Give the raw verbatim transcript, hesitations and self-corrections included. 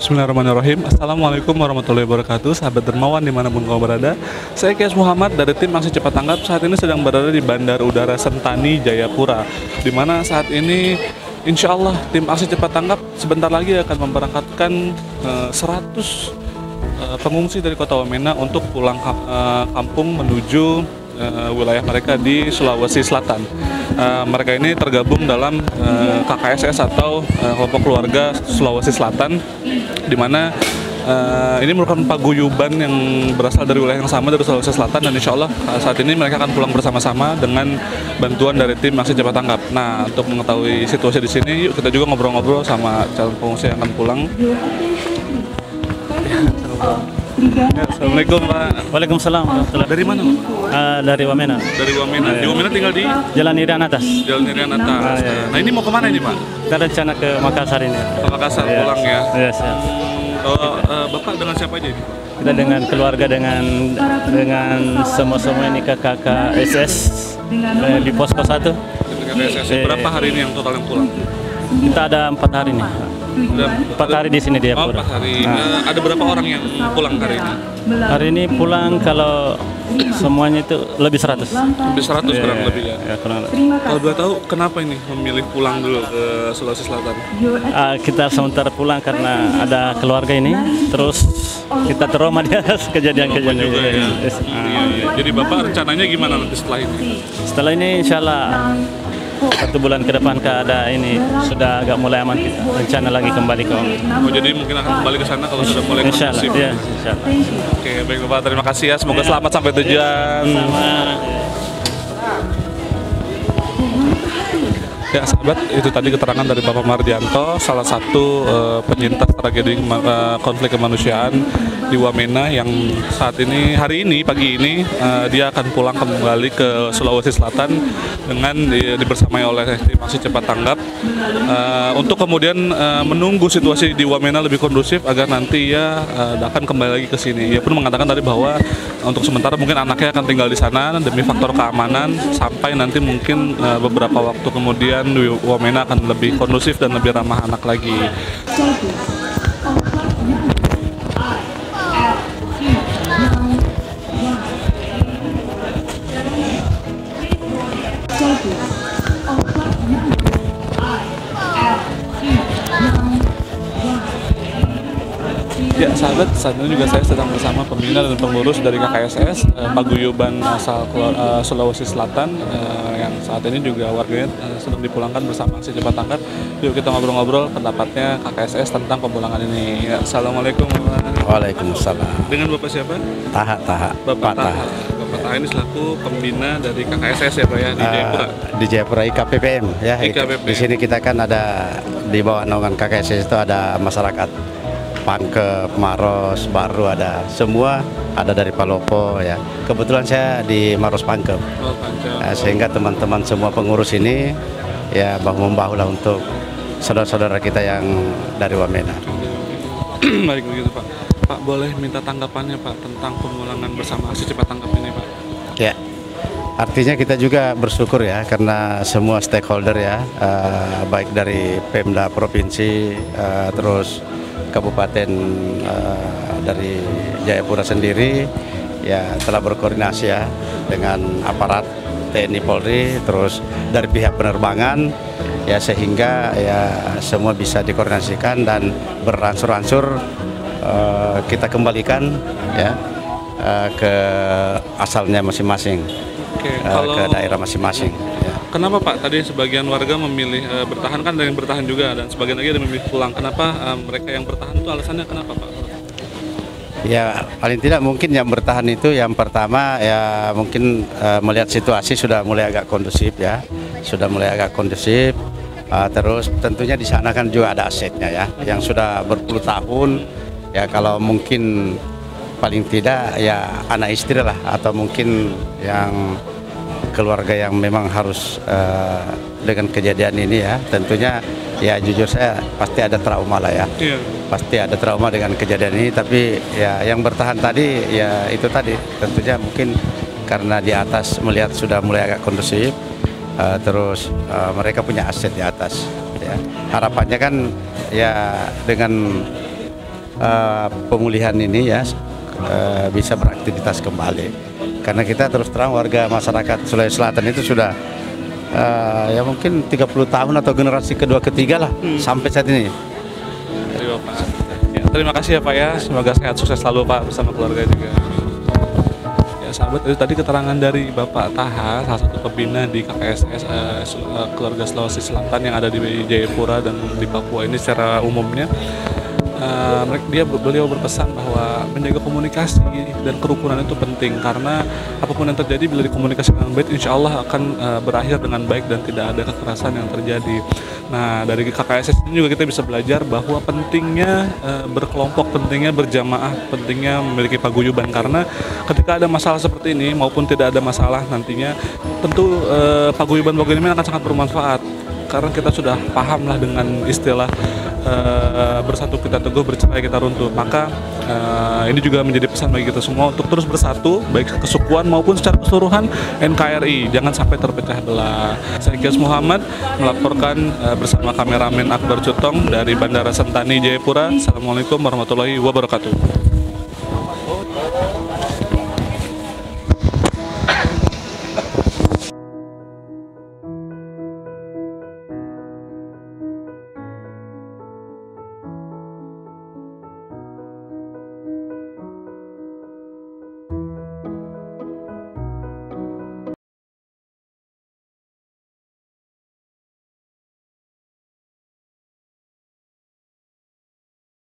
Bismillahirrahmanirrahim. Assalamualaikum warahmatullahi wabarakatuh. Sahabat dermawan dimanapun kau berada, saya Kias Muhammad dari tim Aksi Cepat Tanggap. Saat ini sedang berada di Bandar Udara Sentani, Jayapura, di mana saat ini insya Allah tim Aksi Cepat Tanggap sebentar lagi akan memberangkatkan uh, seratus uh, pengungsi dari Kota Wamena untuk pulang uh, kampung menuju uh, wilayah mereka di Sulawesi Selatan. Uh, mereka ini tergabung dalam uh, K K S S atau uh, kelompok keluarga Sulawesi Selatan, di mana uh, ini merupakan paguyuban yang berasal dari wilayah yang sama dari Sulawesi Selatan, dan insya Allah uh, saat ini mereka akan pulang bersama-sama dengan bantuan dari tim Aksi Cepat Tanggap. Nah, untuk mengetahui situasi di sini, yuk kita juga ngobrol-ngobrol sama calon pengungsi yang akan pulang. Ya, Assalamualaikum Pak. Waalaikumsalam. Dari mana Pak? Uh, dari Wamena. Dari Wamena. Di Wamena tinggal di Jalan Irian Atas. Jalan Irian Atas. Ah, iya. Nah, ini mau kemana ini Pak? Kita rencana ke Makassar ini. Ke Makassar Iya. pulang ya. Iya, siap. Oh, uh, Bapak dengan siapa aja ini? Kita dengan keluarga, dengan dengan semua-semua ini ke K K S S eh, di posko satu. Di K K S S. Berapa hari ini yang total yang pulang? Kita ada empat hari nih. Udah, Empat hari di sini di Oh, Jayapura. empat hari. Nah, Eh, ada berapa orang yang pulang hari ini? hari ini pulang kalau semuanya itu lebih seratus. Lebih seratus Iya, kurang lebih ya. ya, kurang lebih. Kalau boleh tahu kenapa ini memilih pulang dulu ke Sulawesi Selatan? Ah, kita sementara pulang karena ada keluarga ini, terus kita trauma di atas kejadian-kejadian Juga ya. ini. Iya, iya. Jadi Bapak rencananya gimana nanti setelah ini? Setelah ini insya Allah satu bulan ke depan keada ini sudah agak mulai aman, kita rencana lagi kembali ke Wamena. Oh, jadi mungkin akan kembali ke sana kalau sudah mulai Insya Allah, kondusif. ya, insya Allah. Oke, baik Bapak, terima kasih ya. Semoga selamat sampai tujuan. Sama. Ya sahabat, itu tadi keterangan dari Bapak Mardianto, salah satu uh, penyintas tragedi uh, konflik kemanusiaan di Wamena, yang saat ini, hari ini, pagi ini, uh, dia akan pulang kembali ke Sulawesi Selatan dengan di, dibersamai oleh tim Aksi Cepat Tanggap uh, untuk kemudian uh, menunggu situasi di Wamena lebih kondusif agar nanti ia uh, akan kembali lagi ke sini. Ia pun mengatakan tadi bahwa untuk sementara mungkin anaknya akan tinggal di sana demi faktor keamanan sampai nanti mungkin uh, beberapa waktu kemudian di Wamena akan lebih kondusif dan lebih ramah anak lagi. Ya sahabat, saat ini juga saya sedang bersama pembina dan pengurus dari K K S S eh, paguyuban asal eh, Sulawesi Selatan eh, yang saat ini juga warganya eh, sedang dipulangkan bersama Aksi Cepat Tanggap. Yuk kita ngobrol-ngobrol pendapatnya K K S S tentang pemulangan ini. Ya, Assalamualaikum Bapak. Waalaikumsalam. Dengan Bapak siapa? Taha, Taha. Bapak Pak Taha. Bapak Taha ini selaku pembina dari K K S S ya Pak ya di Eh, Jayapura. di Jayapura I K P P M ya. I K P P M. Di sini kita kan ada di bawah naungan K K S S itu ada masyarakat Pangkep, Maros, Baru, ada semua, ada dari Palopo ya. Kebetulan saya di Maros Pangkep. Oh, Panca. Eh, sehingga teman-teman semua pengurus ini ya bahu membahu lah untuk saudara-saudara kita yang dari Wamena. Baik begitu Pak. Pak boleh minta tanggapannya Pak tentang pemulangan bersama Aksi Cepat Tanggap ini Pak? Ya, artinya kita juga bersyukur ya karena semua stakeholder ya, eh, baik dari Pemda Provinsi, eh, terus Kabupaten eh, dari Jayapura sendiri ya telah berkoordinasi ya dengan aparat T N I Polri, terus dari pihak penerbangan ya, sehingga ya semua bisa dikoordinasikan dan beransur-ansur eh, kita kembalikan ya eh, ke asalnya masing-masing, Oke, eh, kalau ke daerah masing-masing ya. kenapa Pak tadi sebagian warga memilih e, bertahan, kan ada yang bertahan juga dan sebagian lagi ada yang memilih pulang. Kenapa e, mereka yang bertahan itu alasannya kenapa Pak? Ya paling tidak mungkin yang bertahan itu yang pertama ya mungkin uh, melihat situasi sudah mulai agak kondusif ya, sudah mulai agak kondusif. Uh, terus tentunya di sana kan juga ada asetnya ya, yang sudah berpuluh tahun ya, kalau mungkin paling tidak ya anak istri lah, atau mungkin yang keluarga yang memang harus uh, dengan kejadian ini ya, tentunya ya jujur saya pasti ada trauma lah ya. Iya. Pasti ada trauma dengan kejadian ini, tapi ya yang bertahan tadi ya itu tadi tentunya mungkin karena di atas melihat sudah mulai agak kondusif, uh, terus uh, mereka punya aset di atas ya. Harapannya kan ya dengan uh, pemulihan ini ya uh, bisa beraktivitas kembali. Karena kita terus terang warga masyarakat Sulawesi Selatan itu sudah uh, ya mungkin tiga puluh tahun atau generasi kedua ketiga lah hmm. sampai saat ini. Terima, Pak. Ya, terima kasih ya Pak ya, semoga sehat sukses selalu Pak bersama keluarga juga. Sahabat, itu tadi keterangan dari Bapak Taha, salah satu pembina di K K S S uh, keluarga Sulawesi Selatan yang ada di Jayapura dan di Papua ini secara umumnya. Uh, dia beliau berpesan bahwa menjaga komunikasi dan kerukunan itu penting karena apapun yang terjadi bila dikomunikasikan dengan baik, insya Allah akan uh, berakhir dengan baik dan tidak ada kekerasan yang terjadi. Nah, dari K K S S ini juga kita bisa belajar bahwa pentingnya uh, berkelompok, pentingnya berjamaah, pentingnya memiliki paguyuban karena ketika ada masalah seperti ini maupun tidak ada masalah nantinya tentu uh, paguyuban-paguyuban ini akan sangat bermanfaat karena kita sudah paham lah dengan istilah uh, bersatu kita teguh, bercerai kita runtuh. Maka uh, ini juga menjadi pesan bagi kita semua untuk terus bersatu baik kesukuan maupun secara keseluruhan N K R I, jangan sampai terpecah belah. Saya Kias Muhammad melaporkan uh, bersama kameramen Akbar Cutong dari Bandara Sentani Jayapura. Assalamualaikum warahmatullahi wabarakatuh.